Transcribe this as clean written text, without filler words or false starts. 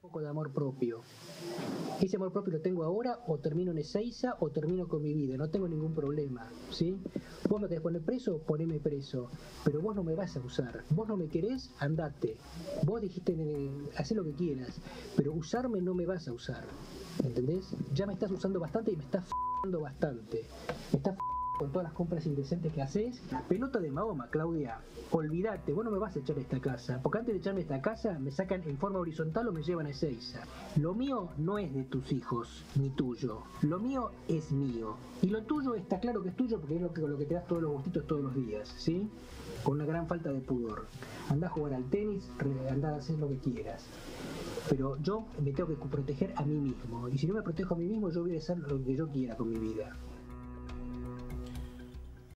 poco de amor propio. Ese amor propio lo tengo ahora, o termino en Ezeiza o termino con mi vida, no tengo ningún problema, ¿sí? Vos me querés poner preso, poneme preso, pero vos no me vas a usar. Vos no me querés, andate. Vos dijiste, hacé lo que quieras, pero usarme no me vas a usar, ¿entendés? Ya me estás usando bastante y me estás f***ando bastante. Me estás con todas las compras indecentes que haces. Pelota de Mahoma, Claudia. Olvídate, vos no me vas a echar de esta casa, porque antes de echarme de esta casa me sacan en forma horizontal o me llevan a Ezeiza. Lo mío no es de tus hijos, ni tuyo. Lo mío es mío. Y lo tuyo está claro que es tuyo porque es lo que te das todos los gustitos todos los días, ¿sí? Con una gran falta de pudor. Andá a jugar al tenis, andá a hacer lo que quieras. Pero yo me tengo que proteger a mí mismo. Y si no me protejo a mí mismo, yo voy a hacer lo que yo quiera con mi vida.